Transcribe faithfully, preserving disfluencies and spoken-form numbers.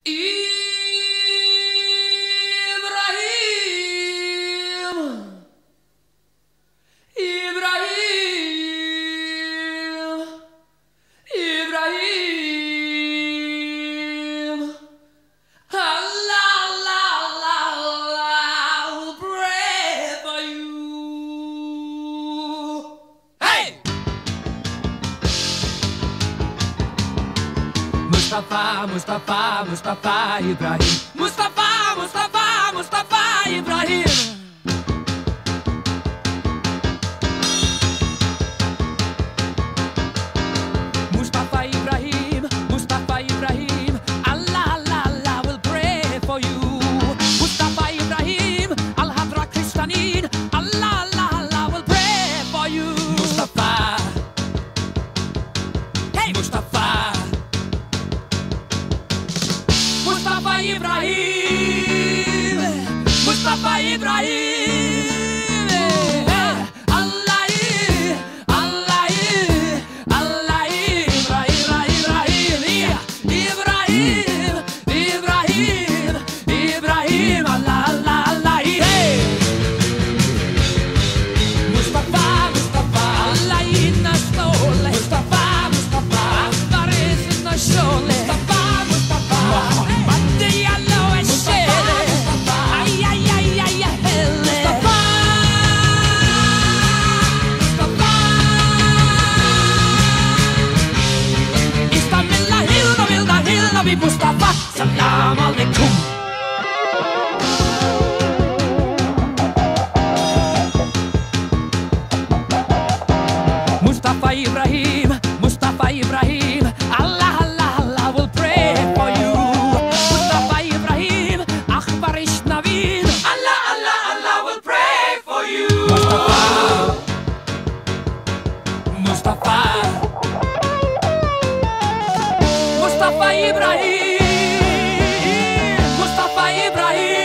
Mustafa, Mustafa, Mustafa Ibrahim. Mustafa, Mustafa, Mustafa Ibrahim. Mustafa Ibrahim, Mustafa Ibrahim. Allah, Allah, Allah will pray for you. Mustafa Ibrahim, Al-Hadra Kristanin. Allah, Allah, Allah will pray for you. Mustafa, hey Mustafa. Mustafa Ibrahim, Mustafa Ibrahim. Allah, Allah, Allah, Ibrahim, Ibrahim, Ibrahim, Ibrahim, Allah, Allah, Allah. Mustafa, Mustafa, Allah inna stole. Mustafa, Mustafa, var is inna stole. Mustafa, Mustafa. Mustafa, salam alaikum. Mustafa Ibrahim, Mustafa Ibrahim. Allah, Allah, Allah will pray for you. Mustafa Ibrahim, akhbar ishnavin. Allah, Allah, Allah will pray for you. Mustafa, Mustafa, Mustafa Ibrahim, Mustafa Ibrahim.